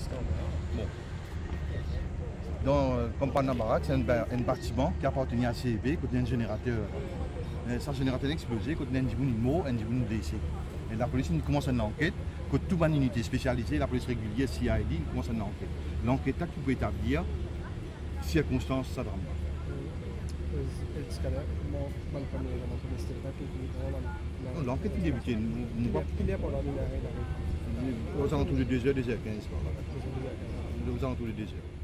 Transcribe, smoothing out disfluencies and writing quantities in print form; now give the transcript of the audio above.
Bon. Dans Campana Barak, c'est un bâtiment qui appartenait à CEB, côté un générateur. Ça générateur a explosé, côté un mort, un blessé. Et la police commence une enquête, côté toute une unité spécialisée, la police régulière, CID, commence une enquête. L'enquête là qui peut établir circonstances ça drame. L'enquête est débutée. Aux alentours de 2h, 2h15. Aux alentours de 2h.